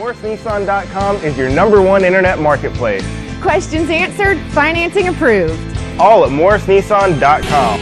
MorrisNissan.com is your #1 internet marketplace. Questions answered, financing approved. All at MorrisNissan.com.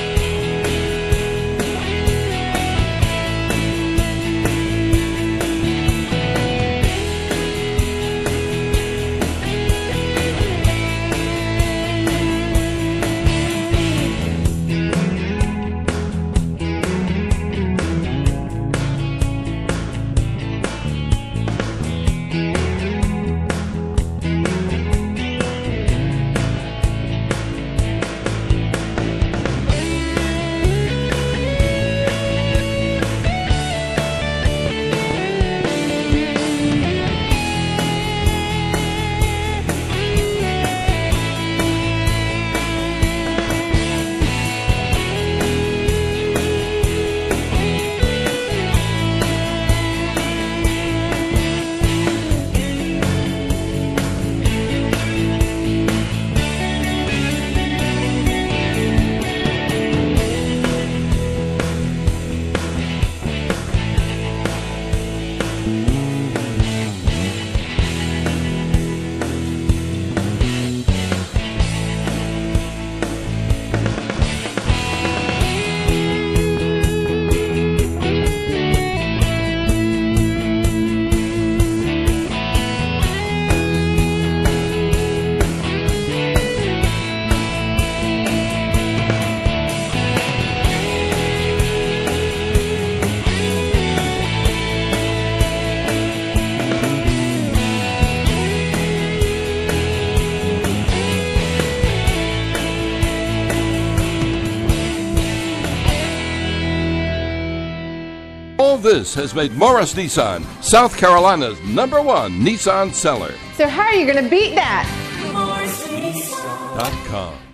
All this has made Morris Nissan South Carolina's #1 Nissan seller. So how are you going to beat that? .com